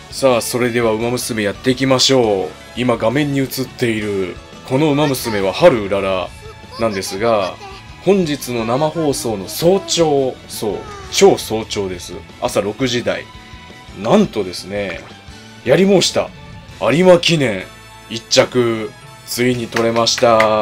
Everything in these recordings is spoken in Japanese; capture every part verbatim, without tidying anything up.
さあ、それでは馬娘やっていきましょう。今画面に映っているこの馬娘は春うららなんですが、本日の生放送の早朝、そう超早朝です。朝ろくじ台、なんとですね、やり申した有馬記念いっ着ついに取れました。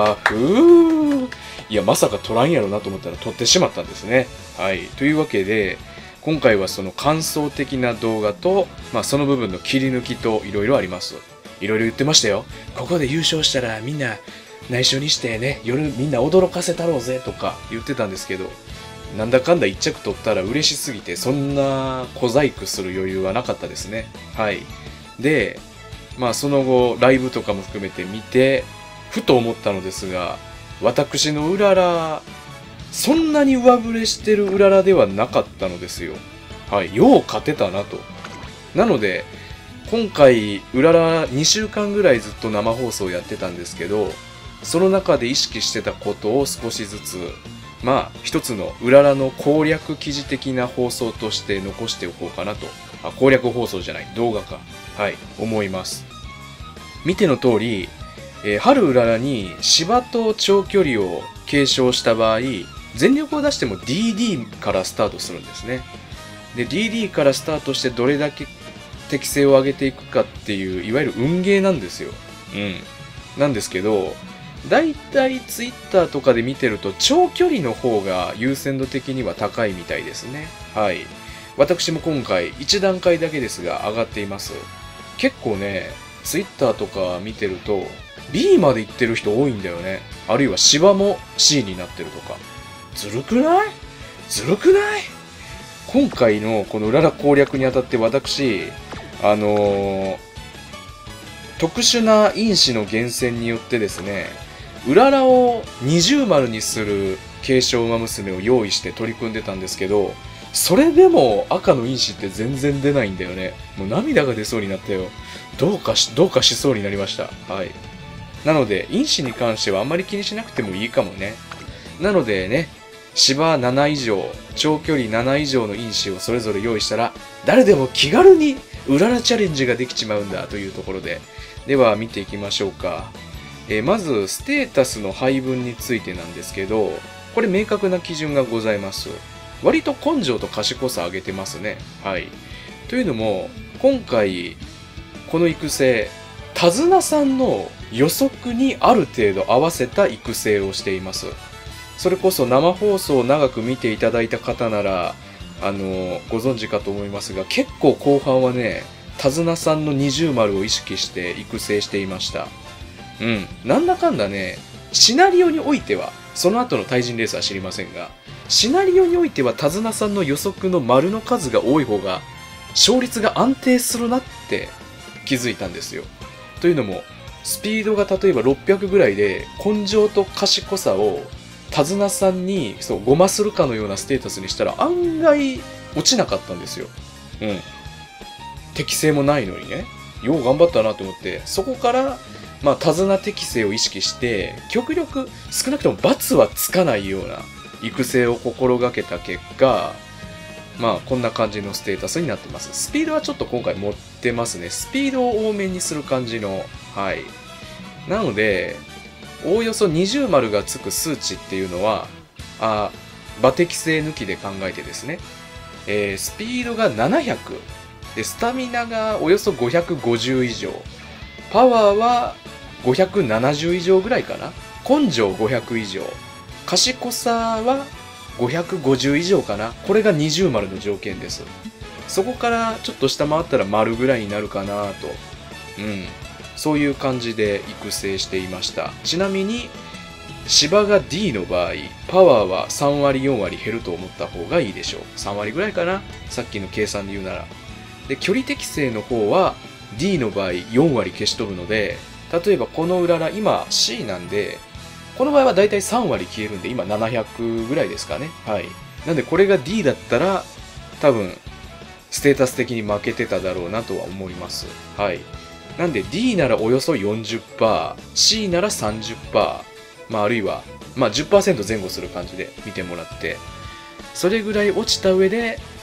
ふー、いやまさか取らんやろなと思ったら取ってしまったんですね。はい、というわけで今回はその感想的な動画と、まあ、その部分の切り抜きといろいろあります。いろいろ言ってましたよ。ここで優勝したらみんな内緒にしてね、夜みんな驚かせたろうぜとか言ってたんですけど、なんだかんだいっ着取ったら嬉しすぎてそんな小細工する余裕はなかったですね。はい。で、まあその後ライブとかも含めて見てふと思ったのですが、私のうららそんなに上振れしてるうららではなかったのですよ。はい、よう勝てたなと。なので今回うららにしゅうかんぐらいずっと生放送やってたんですけど、その中で意識してたことを少しずつ、まあ一つのうららの攻略記事的な放送として残しておこうかなと。あ、攻略放送じゃない、動画か。はい、思います。見ての通り、えー、春うららに芝と長距離を継承した場合、全力を出しても ディーディー からスタートするんですね。で ディーディー からスタートしてどれだけ適性を上げていくかっていう、いわゆる運ゲーなんですよ。うん。なんですけど、だいたい ツイッター とかで見てると長距離の方が優先度的には高いみたいですね。はい。私も今回いち段階だけですが上がっています。結構ね、ツイッター とか見てると ビー まで行ってる人多いんだよね。あるいは芝も シー になってるとか。ずるくないずるくない今回のこのうらら攻略にあたって私、あのー、特殊な因子の厳選によってですね、うららを二重丸にする継承馬娘を用意して取り組んでたんですけど、それでも赤の因子って全然出ないんだよね。もう涙が出そうになったよ。どうかし、どうかしそうになりました。はい。なので、因子に関してはあんまり気にしなくてもいいかもね。なのでね、芝なな以上、長距離なな以上の因子をそれぞれ用意したら、誰でも気軽にうららチャレンジができちまうんだというところで、では見ていきましょうか。えー、まず、ステータスの配分についてなんですけど、これ明確な基準がございます。割と根性と賢さ上げてますね。はい。というのも、今回、この育成、手綱さんの予測にある程度合わせた育成をしています。それこそ生放送を長く見ていただいた方なら、あの、ご存知かと思いますが、結構後半はね、手綱さんの二重丸を意識して育成していました。うん。なんだかんだね、シナリオにおいては、その後の対人レースは知りませんが、シナリオにおいては手綱さんの予測の丸の数が多い方が、勝率が安定するなって気づいたんですよ。というのも、スピードが例えばろっぴゃくぐらいで、根性と賢さを手綱さんにそうごまするかのようなステータスにしたら案外落ちなかったんですよ。うん。適性もないのにね。よう頑張ったなと思って、そこから、まあ、手綱適性を意識して、極力少なくとも罰はつかないような育成を心がけた結果、まあ、こんな感じのステータスになってます。スピードはちょっと今回持ってますね。スピードを多めにする感じの、はい。なので、おおよそ二重丸がつく数値っていうのは、あ馬適性抜きで考えてですね、えー、スピードがななひゃくで、スタミナがおよそごひゃくごじゅう以上、パワーはごひゃくななじゅう以上ぐらいかな、根性ごひゃく以上、賢さはごひゃくごじゅう以上かな。これが二重丸の条件です。そこからちょっと下回ったら丸ぐらいになるかなと。うん。そういう感じで育成していました。ちなみに、芝が ディー の場合、パワーはさん割よん割減ると思った方がいいでしょう。さん割ぐらいかな、さっきの計算で言うなら。で、距離適性の方は ディー の場合よん割消し飛ぶので、例えばこのうらら、今 シー なんで、この場合はだいたいさん割消えるんで、今ななひゃくぐらいですかね。はい。なんでこれが ディー だったら、多分、ステータス的に負けてただろうなとは思います。はい。なんで ディー ならおよそ よんじゅっパーセント、シー なら さんじゅっパーセント、まああるいは、まあ じゅっパーセント 前後する感じで見てもらって、それぐらい落ちた上で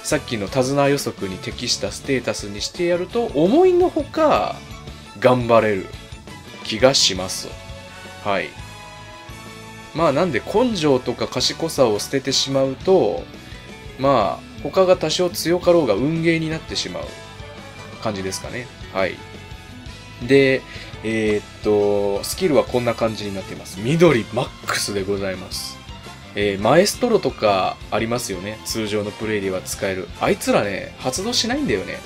さっきの手綱予測に適したステータスにしてやると、思いのほか頑張れる気がします。はい。まあなんで根性とか賢さを捨ててしまうと、まあ他が多少強かろうが運ゲーになってしまう感じですかね。はい。で、えー、っと、スキルはこんな感じになっています。緑マックスでございます。えー、マエストロとかありますよね。通常のプレイでは使える。あいつらね、発動しないんだよね。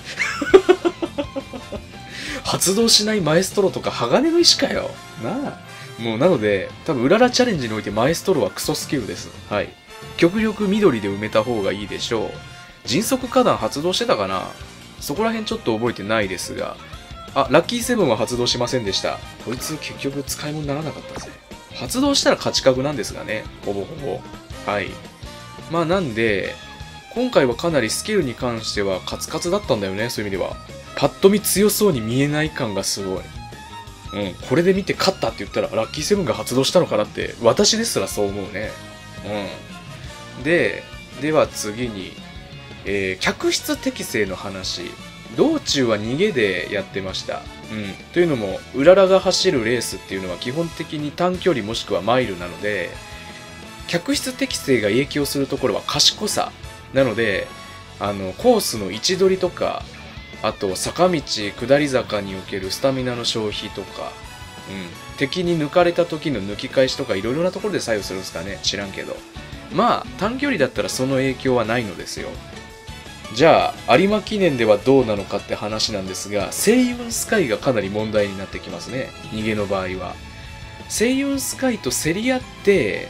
発動しないマエストロとか鋼の石かよ。なあ。もうなので、多分、うららチャレンジにおいてマエストロはクソスキルです。はい。極力緑で埋めた方がいいでしょう。迅速花壇発動してたかな？そこら辺ちょっと覚えてないですが。あ、ラッキーセブンは発動しませんでした。こいつ結局使い物にならなかったぜ。発動したら勝ち株なんですがね。ほぼほぼ。はい。まあなんで、今回はかなりスキルに関してはカツカツだったんだよね、そういう意味では。パッと見強そうに見えない感がすごい。うん、これで見て勝ったって言ったらラッキーセブンが発動したのかなって、私ですらそう思うね。うん。で、では次に、えー、客室適正の話。道中は逃げでやってました。うん。というのも、うららが走るレースっていうのは基本的に短距離もしくはマイルなので、客室適正が影響するところは賢さ。なので、あの、コースの位置取りとか、あと、坂道、下り坂におけるスタミナの消費とか、うん。敵に抜かれた時の抜き返しとか、いろいろなところで作用するんですかね。知らんけど。まあ、短距離だったらその影響はないのですよ。じゃあ、有馬記念ではどうなのかって話なんですが、星雲スカイがかなり問題になってきますね。逃げの場合は。星雲スカイと競り合って、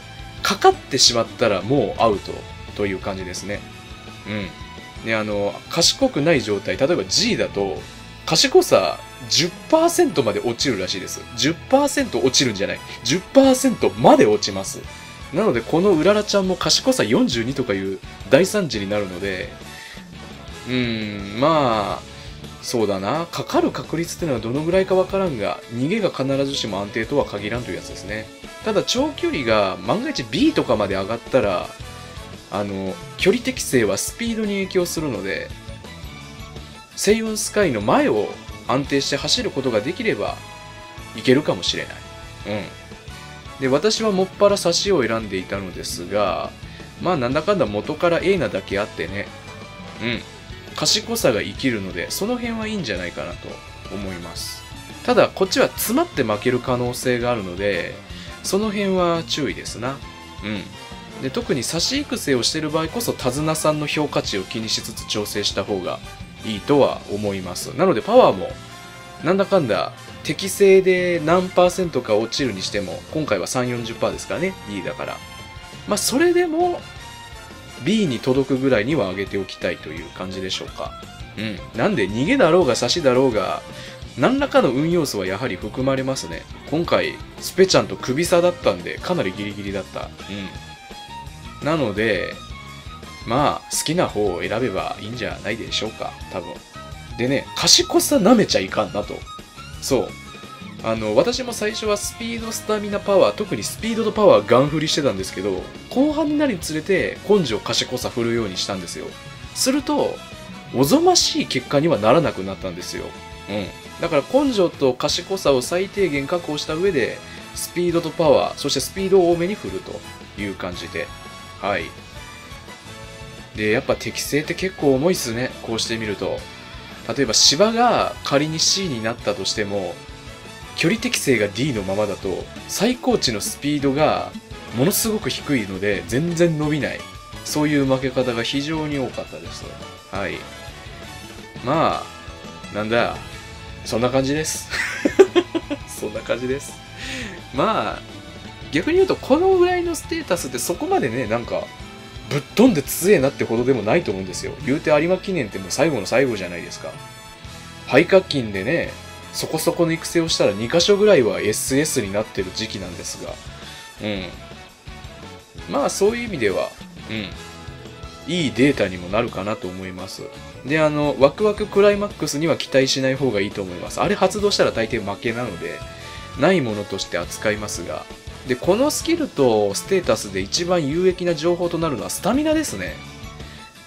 かかってしまったらもうアウトという感じですね。うん。ね、あの、賢くない状態、例えば G だと、賢さ じゅっパーセント まで落ちるらしいです。じゅっパーセント 落ちるんじゃない。じゅっパーセント まで落ちます。なので、このうららちゃんも賢さよんじゅうにとかいう大惨事になるので、うーん、まあ、そうだな。かかる確率っていうのはどのぐらいかわからんが、逃げが必ずしも安定とは限らんというやつですね。ただ、長距離が万が一 B とかまで上がったら、あの、距離適正はスピードに影響するので、星雲スカイの前を安定して走ることができれば、いけるかもしれない。うん。で、私はもっぱら差しを選んでいたのですが、まあなんだかんだ元から A なだけあってね、うん。賢さが生きるので、その辺はいいんじゃないかなと思います。ただ、こっちは詰まって負ける可能性があるので、その辺は注意ですな。うん。で、特に差し育成をしている場合こそ、手綱さんの評価値を気にしつつ調整した方がいいとは思います。なので、パワーも、なんだかんだ、適正で何パーセントか落ちるにしても、今回はさんじゅう、よんじゅっパーセントですからね、D だから。まあ、それでも、B に届くぐらいには上げておきたいという感じでしょうか。うん。なんで逃げだろうが差しだろうが、何らかの運要素はやはり含まれますね。今回、スペちゃんと首差だったんで、かなりギリギリだった。うん。なので、まあ、好きな方を選べばいいんじゃないでしょうか。多分。でね、賢さ舐めちゃいかんなと。そう。あの、私も最初はスピード、スタミナ、パワー、特にスピードとパワーガン振りしてたんですけど、後半になるにつれて根性、賢さ振るようにしたんですよ。すると、おぞましい結果にはならなくなったんですよ。うん。だから根性と賢さを最低限確保した上で、スピードとパワー、そしてスピードを多めに振るという感じで。はい。で、やっぱ適正って結構重いっすね。こうしてみると。例えば芝が仮に C になったとしても、距離適正が D のままだと、最高値のスピードがものすごく低いので、全然伸びない。そういう負け方が非常に多かったです。はい。まあ、なんだ、そんな感じです。そんな感じです。まあ、逆に言うと、このぐらいのステータスってそこまでね、なんか、ぶっ飛んで強えなってほどでもないと思うんですよ。言うて有馬記念ってもう最後の最後じゃないですか。肺活筋でね、そこそこの育成をしたらに箇所ぐらいは エスエス になってる時期なんですが、うん。まあそういう意味では、うん。いいデータにもなるかなと思います。で、あの、ワクワククライマックスには期待しない方がいいと思います。あれ発動したら大抵負けなので、ないものとして扱いますが、で、このスキルとステータスで一番有益な情報となるのはスタミナですね。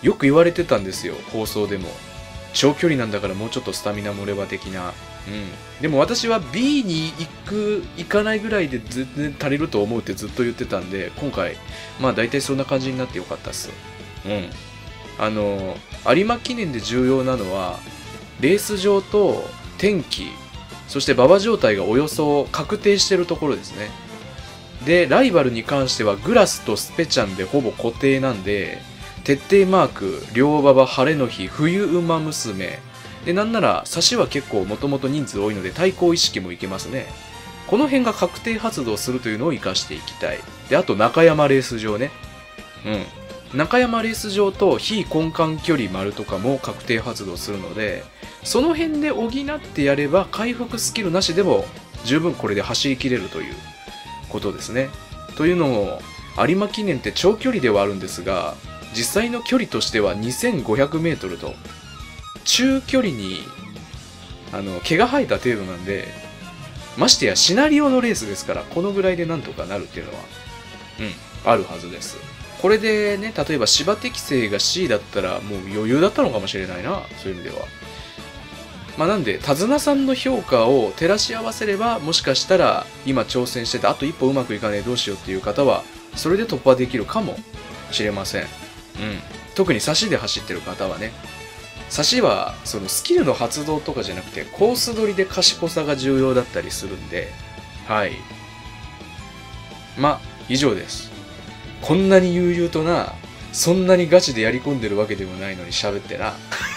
よく言われてたんですよ、放送でも。長距離なんだからもうちょっとスタミナ盛れば的な。うん。でも私は B に行く、行かないぐらいで全然足りると思うってずっと言ってたんで、今回、まあ大体そんな感じになってよかったっす。うん。あの、有馬記念で重要なのは、レース場と天気、そして馬場状態がおよそ確定してるところですね。で、ライバルに関してはグラスとスペチャンでほぼ固定なんで、徹底マーク、両馬場晴れの日、冬馬娘。で、なんなら、差しは結構もともと人数多いので対抗意識もいけますね。この辺が確定発動するというのを活かしていきたい。で、あと中山レース場ね。うん。中山レース場と非根幹距離丸とかも確定発動するので、その辺で補ってやれば回復スキルなしでも十分これで走り切れるということですね。というのも、有馬記念って長距離ではあるんですが、実際の距離としてはにせんごひゃくメートルと、中距離に、あの、毛が生えた程度なんで、ましてやシナリオのレースですから、このぐらいでなんとかなるっていうのは、うん、あるはずです。これでね、例えば芝適性が シー だったらもう余裕だったのかもしれないな、そういう意味では。まあなんで、手綱さんの評価を照らし合わせれば、もしかしたら今挑戦してて、あと一歩うまくいかねえどうしようっていう方は、それで突破できるかもしれません。うん。特に差しで走ってる方はね。差しは、そのスキルの発動とかじゃなくて、コース取りで賢さが重要だったりするんで、はい。ま、以上です。こんなに悠々とな、そんなにガチでやり込んでるわけでもないのに喋ってな。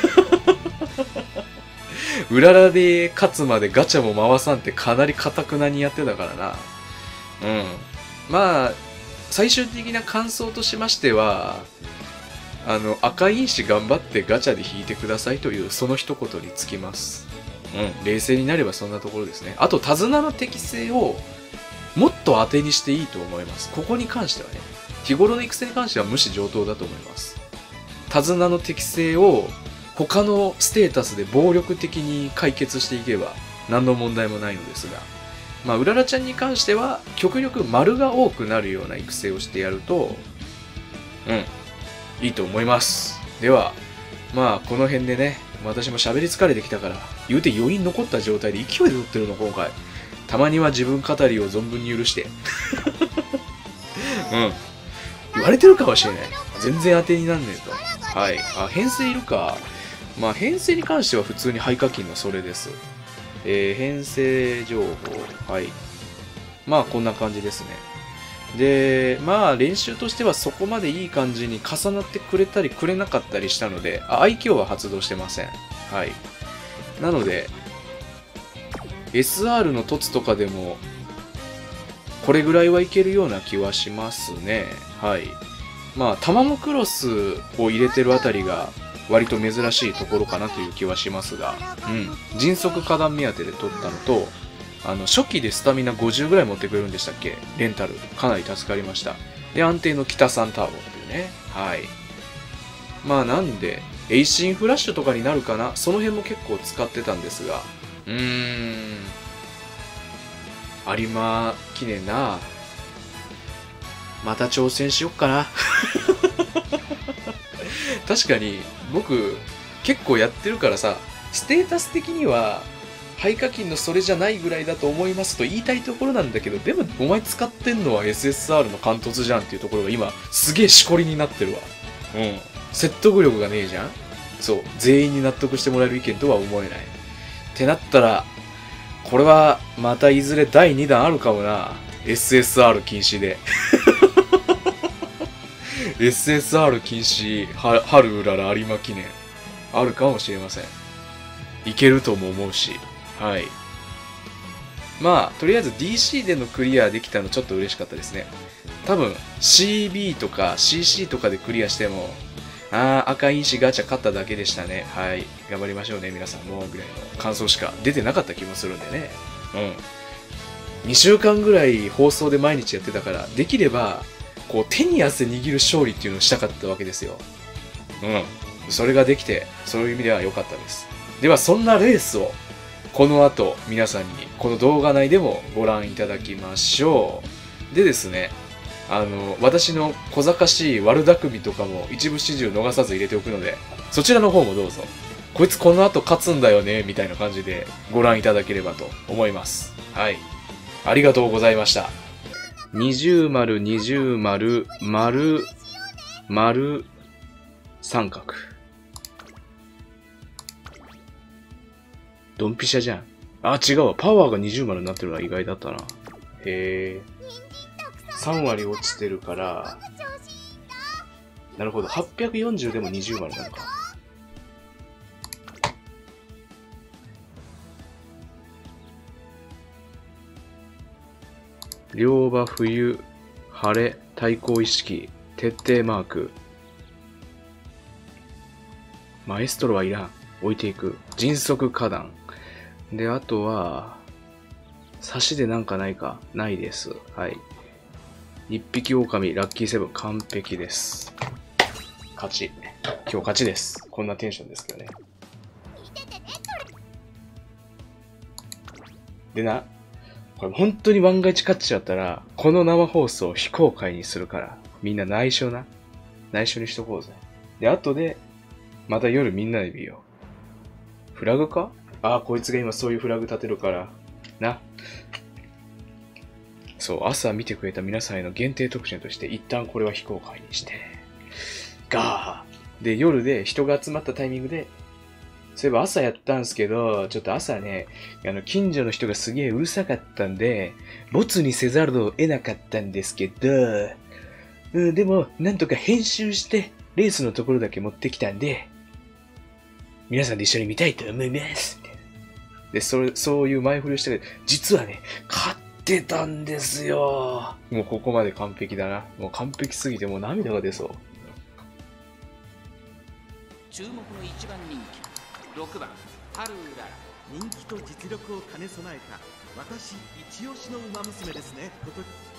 うららで勝つまでガチャも回さんってかなり堅くなにやってたからな。うん。まあ、最終的な感想としましては、あの、赤い石頑張ってガチャで引いてくださいというその一言につきます。うん。冷静になればそんなところですね。あと、手綱の適性をもっと当てにしていいと思います。ここに関してはね。日頃の育成に関しては無視上等だと思います。手綱の適性を他のステータスで暴力的に解決していけば何の問題もないのですが、まあ、うららちゃんに関しては極力丸が多くなるような育成をしてやると、うん、いいと思います。では、まあ、この辺でね、私も喋り疲れてきたから、言うて余韻残った状態で勢いで撮ってるの、今回。たまには自分語りを存分に許して。うん。言われてるかもしれない。全然当てになんねえと。はい。あ、編成いるか。まあ、編成に関しては普通に廃課金のそれです。えー、編成情報。はい。まあ、こんな感じですね。で、まあ、練習としてはそこまでいい感じに重なってくれたりくれなかったりしたので、あ、愛嬌は発動してません。はい。なので、エスアール の凸とかでも、これぐらいはいけるような気はしますね。はい。まあ、タマモクロスを入れてるあたりが、割と珍しいところかなという気はしますが、うん。迅速花壇目当てで取ったのと、あの、初期でスタミナごじゅうぐらい持ってくれるんでしたっけ？レンタル。かなり助かりました。で、安定の北三ターボっていうね。はい。まあ、なんで、エイシンフラッシュとかになるかな？その辺も結構使ってたんですが、うーん。有馬記念な。また挑戦しよっかな。確かに、僕、結構やってるからさ、ステータス的には、廃課金のそれじゃないぐらいだと思いますと言いたいところなんだけど、でもお前使ってんのは エスエスアール の貫突じゃんっていうところが今、すげえしこりになってるわ。うん。説得力がねえじゃん？そう。全員に納得してもらえる意見とは思えない。ってなったら、これはまたいずれだいにだんあるかもな。エスエスアール 禁止で。エスエスアール 禁止、は春うらら有馬記念。あるかもしれません。いけるとも思うし。はい。まあ、とりあえず ディーシー でのクリアできたのちょっと嬉しかったですね。多分 シービー とか シーシー とかでクリアしても、あー、赤い石ガチャ勝っただけでしたね。はい。頑張りましょうね、皆さんもぐらいの感想しか出てなかった気もするんでね。うん。にしゅうかんぐらい放送で毎日やってたから、できれば、こう手に汗握る勝利っていうのをしたかったわけですよ。うん。それができて、そういう意味では良かったです。では、そんなレースを、この後、皆さんに、この動画内でもご覧いただきましょう。でですね、 あの、私の小賢しい悪巧みとかも一部始終逃さず入れておくので、そちらの方もどうぞ。こいつこの後勝つんだよね、みたいな感じでご覧いただければと思います。はい。ありがとうございました。二重丸、二重丸、丸、丸、三角。ドンピシャじゃん。あ、違うわ。パワーが二重丸になってるのは意外だったな。へえ。さん割落ちてるから、なるほど。はっぴゃくよんじゅうでも二重丸なのか。両場冬、晴れ、対抗意識、徹底マーク。マエストロはいらん。置いていく。迅速花壇。で、あとは、差しでなんかないか。ないです。はい。一匹狼、ラッキーセブン、完璧です。勝ち。今日勝ちです。こんなテンションですけどね。でな、これ本当に万が一勝っちゃったら、この生放送を非公開にするから、みんな内緒な。内緒にしとこうぜ。で、後で、また夜みんなで見よう。フラグか？ああ、こいつが今そういうフラグ立てるから。な。そう、朝見てくれた皆さんへの限定特典として、一旦これは非公開にして。ガー。で、夜で人が集まったタイミングで、そういえば朝やったんすけど、ちょっと朝ね、あの、近所の人がすげえうるさかったんで、ボツにせざるを得なかったんですけど、うん、でも、なんとか編集して、レースのところだけ持ってきたんで、皆さんで一緒に見たいと思います。で、それ、そういう前振りをしたけど、実はね、勝ってたんですよ。もうここまで完璧だな。もう完璧すぎてもう涙が出そう。 注目の一番人気、ろくばん、ハルウララ。 人気と実力を兼ね備えた、私一押しの馬娘ですね。こと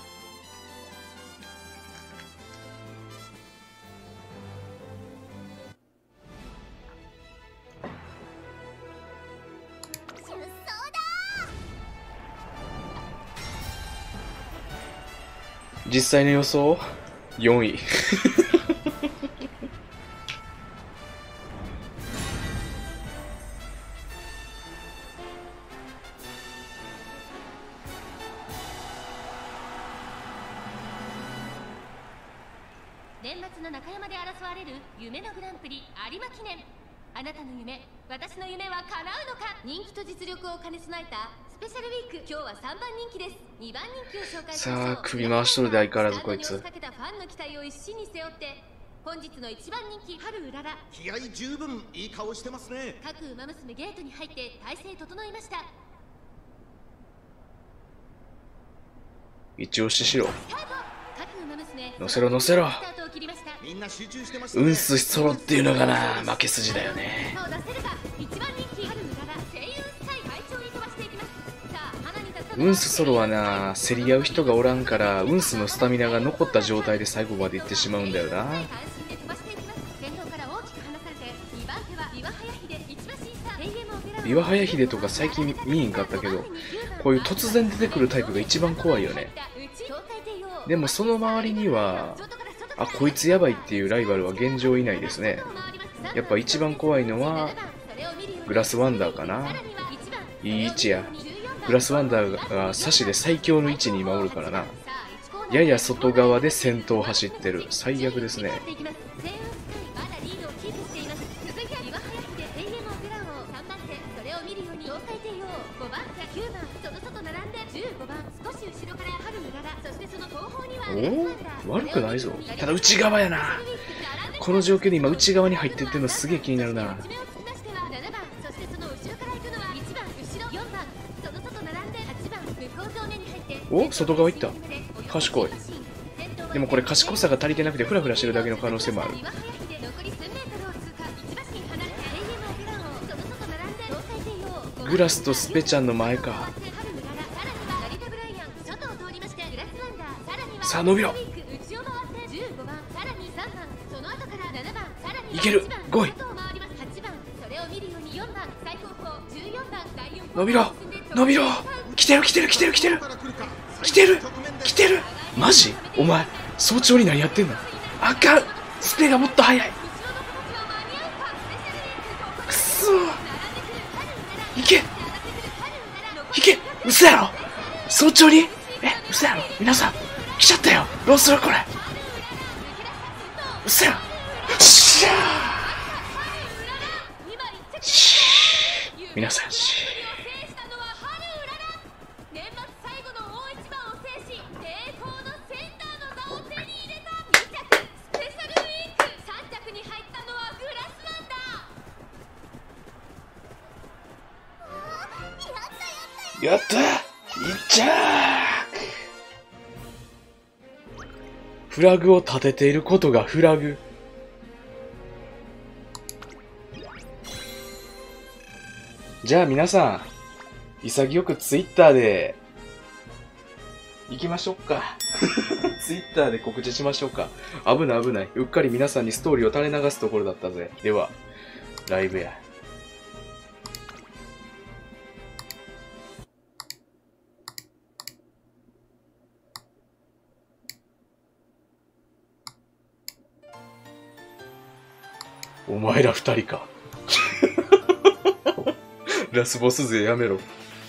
実際の予想よんい。 年末の中山で争われる夢のグランプリ有馬記念。あなたの夢、私の夢は叶うのか。人気と実力を兼ね備えたスペシャルウィーク。今日はさんばん人気です。にばん人気を紹介しましょう。 さあ、首回しとるで相変わらずこいつ。 スタンドに押しかけたファンの期待を一身に背負って、本日の一番人気春うらら。 気合十分、いい顔してますね。 各馬娘ゲートに入って体勢整いました。 一押ししろ。 各馬娘乗せろ乗せろ。 みんな集中してましたね。 うんす揃っていうのがな、負け筋だよね。ウンスソロはな、競り合う人がおらんから、ウンスのスタミナが残った状態で最後まで行ってしまうんだよな。岩早秀とか最近見んかったけど、こういう突然出てくるタイプが一番怖いよね。でもその周りには、あ、こいつやばいっていうライバルは現状いないですね。やっぱ一番怖いのは、グラスワンダーかな。いい位置や。グラスワンダーが差しで最強の位置に今おるからな。やや外側で先頭走ってる。最悪ですね。おお、悪くないぞ。ただ内側やな。この状況で今内側に入ってってるのすげえ気になるな。お、外側行った。賢い。でもこれ賢さが足りてなくてフラフラしてるだけの可能性もある。グラスとスペちゃんの前か。さあ伸びろ。いける。ごい。伸びろ伸びろ。来てる来てる来てる来てる来てる来てる。 マジ？お前、早朝に何やってんの？あかん！スペがもっと早い！くそー！いけ！いけ！嘘やろ！早朝に？え、嘘やろ？皆さん、来ちゃったよ！どうするこれ！嘘やろ！しゃー！しー！皆さん、しー！やった！一着！フラグを立てていることがフラグ。じゃあ皆さん、潔くツイッターで、行きましょうか。ツイッターで告知しましょうか。危ない危ない。うっかり皆さんにストーリーを垂れ流すところだったぜ。では、ライブや。お前ら二人か。ラスボス勢やめろ。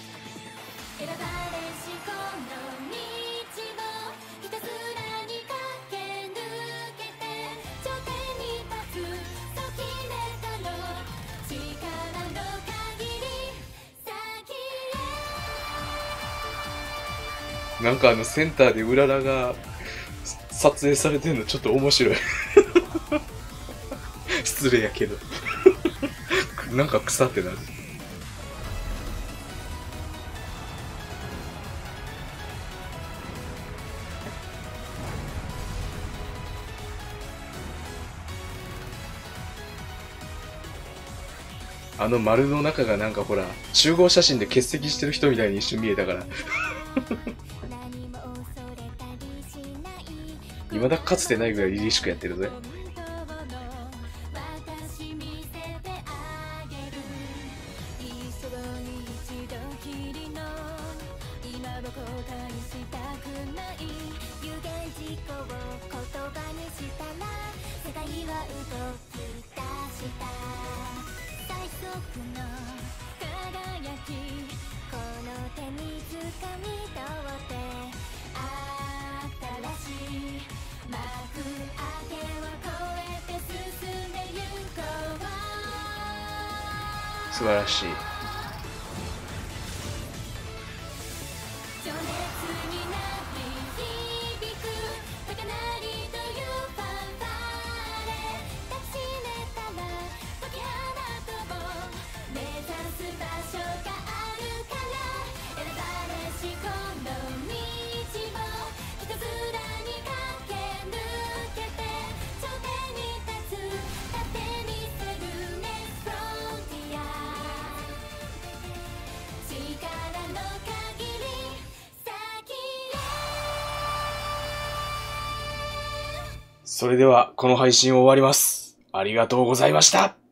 なんかあのセンターでうららが撮影されてるのちょっと面白い。失礼やけど。なんか腐ってなる。あの丸の中がなんかほら、集合写真で欠席してる人みたいに一瞬見えたから。未だかつてないぐらい凛々しくやってるぜ。素晴らしい。それでは、この配信を終わります。ありがとうございました。